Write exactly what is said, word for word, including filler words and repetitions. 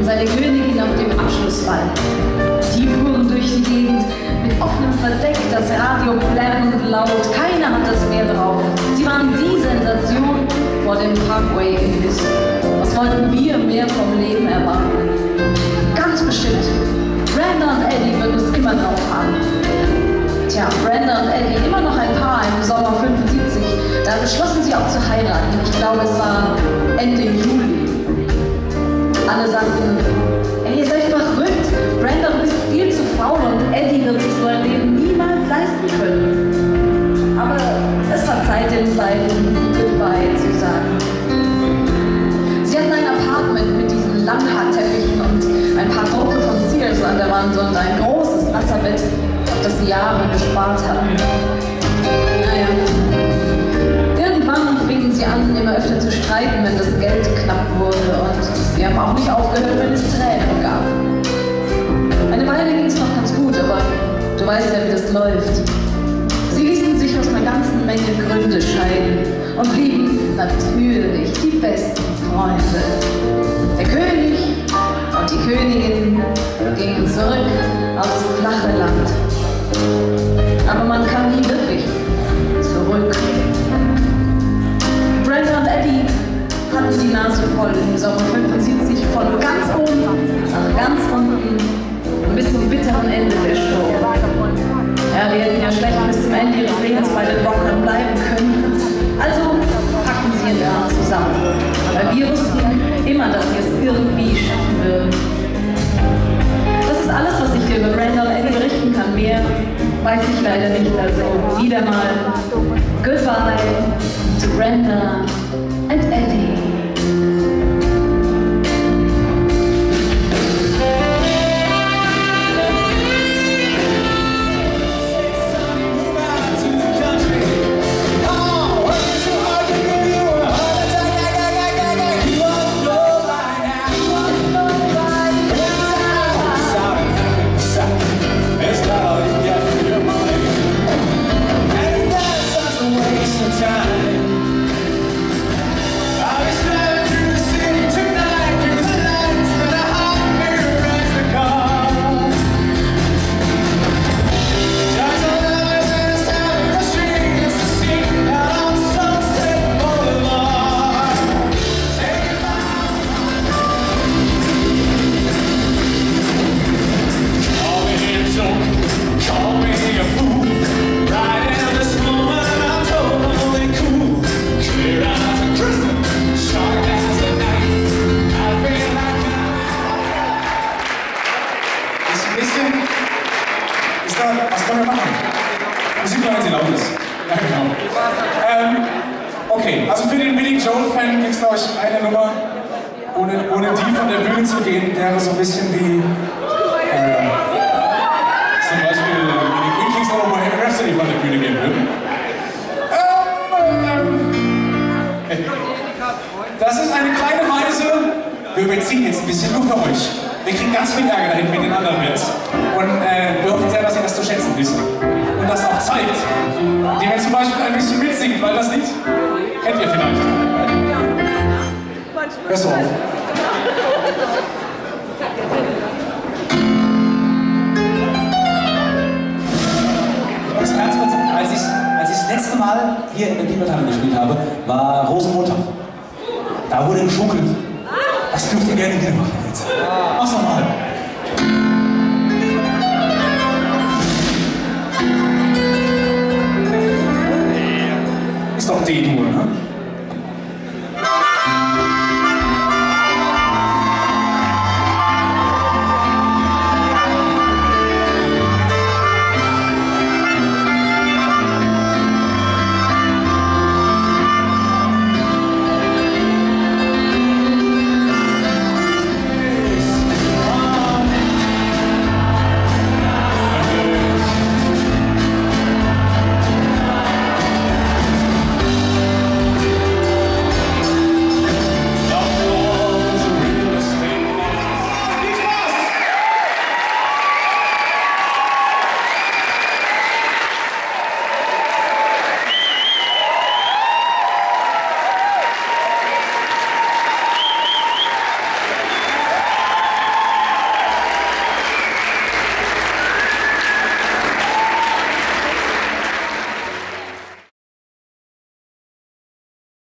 seine Königin auf dem Abschlussball. Die fuhren durch die Gegend mit offenem Verdeck, das Radio plärrend laut, keiner hat das mehr drauf. Sie waren die Sensation vor dem Parkway in List. Was wollten wir mehr vom Leben erwarten? Ganz bestimmt. Brenda und Eddie würden es immer drauf haben. Tja, Brenda und Eddie, immer noch ein Paar im Sommer fünfundsiebzig, da beschlossen sie auch zu heiraten. Ich glaube, es war Ende Juli. Alle sagten, ey, ihr seid verrückt, Brenda, du bist viel zu faul und Eddie wird sich so ein Leben niemals leisten können. Aber es war Zeit, den beiden Goodbye zu sagen. Sie hatten ein Apartment mit diesen Langhaarteppichen und ein paar Drucke von Sears an der Wand und ein großes Wasserbett, auf das sie Jahre gespart hatten. Naja, irgendwann fingen sie an, immer öfter zu streiten, wenn das Geld knapp wurde, und sie haben auch nicht aufgehört, wenn es Tränen gab. Eine Weile ging es noch ganz gut, aber du weißt ja, wie das läuft. Sie ließen sich aus einer ganzen Menge Gründe scheiden und blieben natürlich die besten Freunde. Der König und die Königin gingen zurück aufs flache Land. Aber man kam nie wirklich zurück. Brenda und Eddie hatten die Nase voll im Sommer fünfundsiebzig, von ganz oben nach ganz unten bis zum bitteren Ende der Show. Ja, die hätten ja schlecht bis zum Ende ihres Lebens bei den Rockern bleiben können. Also packten sie ihren Arm zusammen. Aber wir wussten immer, dass sie es irgendwie schaffen würden. Das ist alles, was ich dir über Brenda und Eddie berichten kann. Mehr weiß ich leider nicht. Also wieder mal Goodbye to Brenda and Eddie. Was können wir machen? Musik, wenn sie laut ist. Ja, genau. Ähm, okay, also für den Billy Joel-Fan gibt es, glaube ich, eine Nummer, ohne, ohne die von der Bühne zu gehen, wäre so ein bisschen wie äh, zum Beispiel wie die Queen Kings oder Bohemian Rhapsody von der Bühne gehen würden. Ähm, ähm, das ist eine kleine Weise, wir überziehen jetzt ein bisschen nur für euch. Wir kriegen ganz viel Ärger dahin mit den anderen Bands. Und äh, wir hoffen sehr, dass ihr das zu schätzen wisst. Und das auch zeigt. Indem ihr zum Beispiel ein bisschen mitsingt, weil das Lied kennt ihr vielleicht. Hörst du auf? Ich muss ganz kurz sagen, als ich, als ich das letzte Mal hier in der Bienwaldhalle gespielt habe, war Rosenmontag. Da wurde geschunkelt. Das dürft ihr gerne wieder machen jetzt. Mach's nochmal. Ist doch D-Dur, ne?